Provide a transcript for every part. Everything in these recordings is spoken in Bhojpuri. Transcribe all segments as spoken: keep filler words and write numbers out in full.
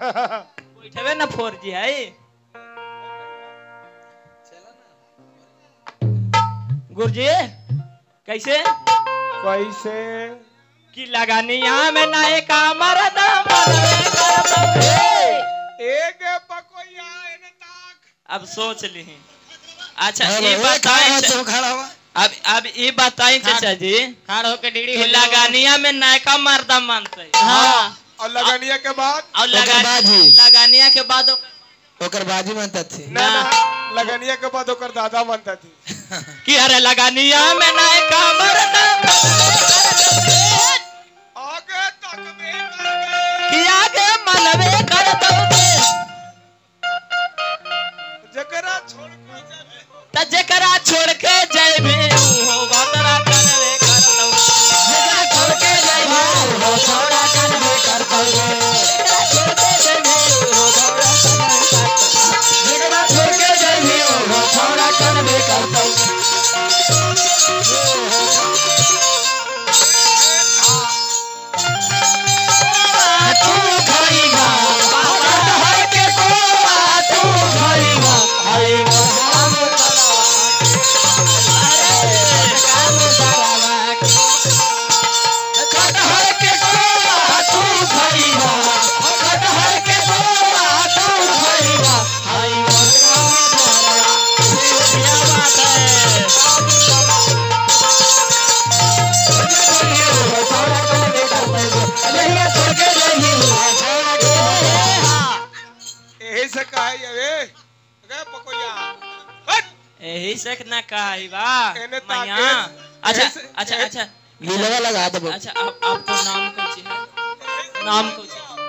बैठे ना फोर जी है गुरुजी कैसे कैसे कि लगानी यहाँ में नाये का मरद एक पकोया अब सोच ली अच्छा ये बताएं अब अब ये बताएं चाचा जी खाड़ होके डीडी लगानिया में नायका मर्दा मानते हाँ और लगानिया के बाद और लगानिया के बाद ओकर बाजी बनता थी ना लगानिया के बाद ओकर दादा बनता थी कि अरे लगानिया में नायका मर्दा आगे तक में कि आगे मनवे कर दोगे जकरा छोड़ के जाबे त जकरा छोड़ के जाबे हो वातरा करवे कर दो जकरा छोड़ के जाबे हो छोड़ा करवे कर दो जकरा छोड़ के जाबे हो छोड़ा जकरा छोड़ के जाबे हो छोड़ा करवे कर दो यही से ना कहा बा अच्छा अच्छा अच्छा लीलवा लगा दो अच्छा आप आपको नाम कुछ है नाम कुछ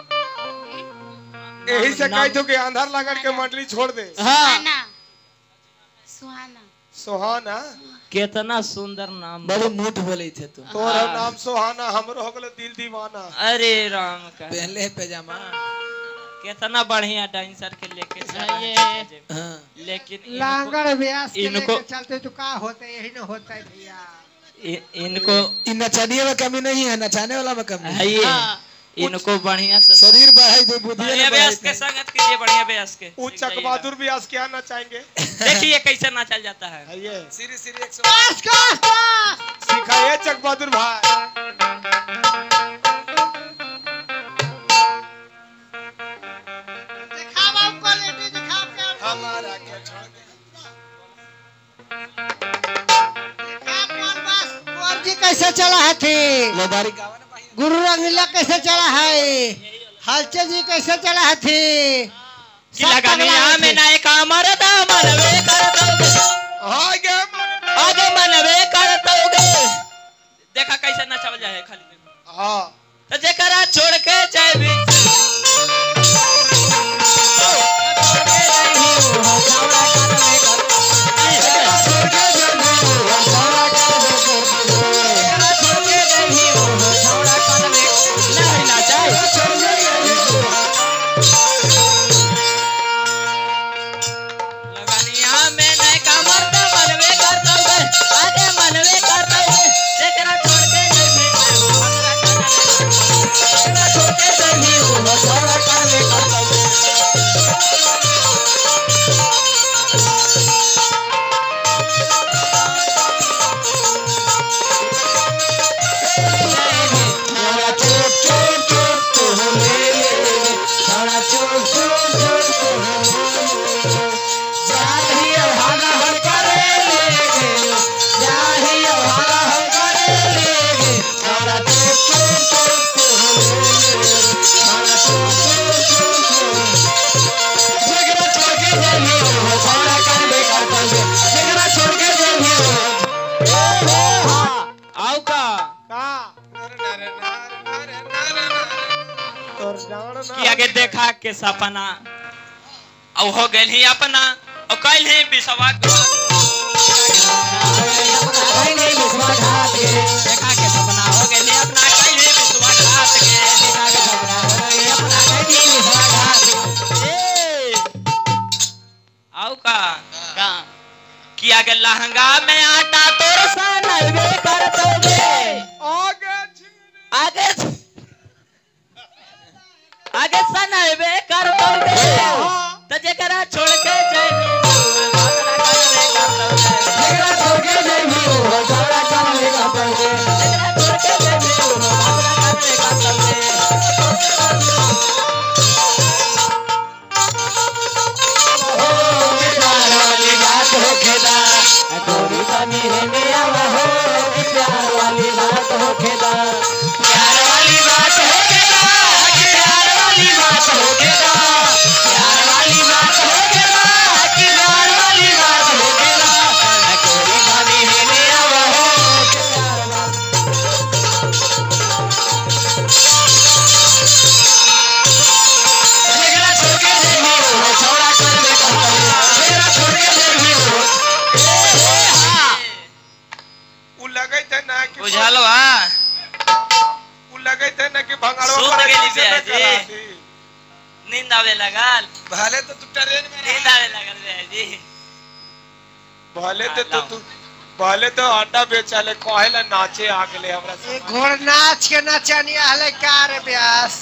यही से कह दो कि अंधार लगन के मंडली छोड़ दे हाँ सुहाना सुहाना कितना सुंदर नाम बड़े मूठ बोले थे तू तोरा नाम सुहाना हमरो हो गेल दिल दीवाना अरे राम का पहले पैजामा कितना बढ़िया डांसर के लेके ये हाँ। लेकिन लांगड़ व्यास के इनको लेके चलते तो का होता है यही ना होता है भैया इनको इन नचाने में कमी नहीं है नचाने वाला में कमी है ये इनको बढ़िया से शरीर बढ़ाई दे बुद्धि बढ़िया व्यास के संगत कीजिए बढ़िया व्यास के उच्चक बहादुर व्यास क्या नचाएंगे देखिए कैसे नाचल जाता है ये सीरी सीरी एक सौ सिखाइए चक बहादुर भाई दिखावा क्वालिटी दिखा के हमारा क्या छोड़ दे दिखा कौन बस कुंवर जी कैसे चला है थी लोबारी गावा ना भाई गुरु रंगीला कैसे चला है हलचल जी कैसे चला है थी कि लगानिया में ना एक मरदा मनवे कर दोगे आगे आगे मनवे कर दोगे देखा कैसे नचल जाए खाली हां तो जेकरा छोड़ के जाबे देखा के सपना अब हो गए ही अपना और कल ही विश्वा देखा के सपना हो गए ही अपना कल ही विश्वा घात के देखा के सपना हो गए अपना कल ही विश्वा घात आओ का का किया के लहंगा में आटा तोर सनवे कर दोगे आगे आगे आगे सनवे बुझालो हाँ वो लगे थे ना कि भंगारो सूत पर गेली ऐसे बे न जी। करा दी। नींद आवे लगल भले तो तू ट्रेन में नींद आवे लगल बे जी भले तो तू तू भले तो अंडा बेचाले कहेला नाचे आ गेले हमरा से। ये घोड़ नाच के नचनिया हले का रे ब्यास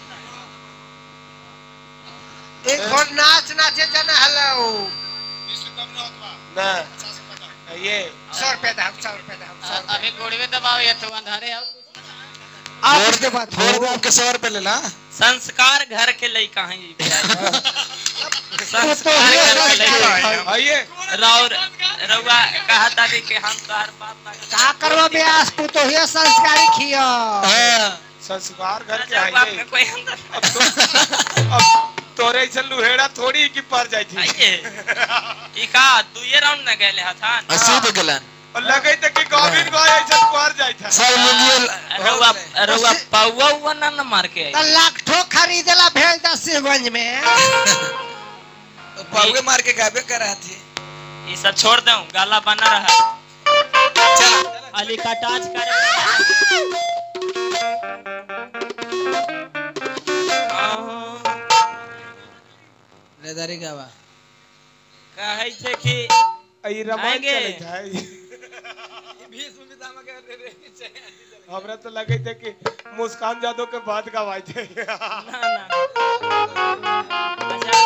एक घोड़ नाच नाचे जन हलो ना ये सौ रुपया दाम सौ रुपया दाम सौ रुपया। अभी गोड़वे दबाव ये तो अंधारे आओ छोड़ दे बात छोड़ दे आपके सौ रुपए ले ला संस्कार घर के लइका हैं जी संस्कार घर के लइका हैं आइए राउर रउआ कहा था कि हम तोहर बाप ना का करबो ब्यास तू तो ये संस्कारी खियो संस्कार घर के अच्छा, बाप आइए का कोई अंदर अब तो अब तोरे ऐसा लुहेड़ा थोड़ी की पर जाई थी आइए ई का दुए राउंड में गए हथान अस्सी तो गलन और लगे थे कि गोविंद भाई ऐसा पर जाई था सब लुंगी रउआ रउआ पाउआ हुआ ना न मार के त आई लाख ठो खरीदेला भेल दसगंज में पावे मार के गाबे करा थे ये सब छोड़ दूं गाला बना रहा चल अली का टाच कर रेदारी गावा कहै छै कि आई रमान आएंगे। चले था बीस में दाम के दे दे हमरा तो लगे थे कि मुस्कान जादव के बाद गवाए थे ना ना अच्छा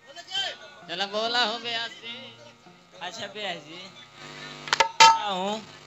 चला बोला हो बयास जी अच्छा बयास जी हूँ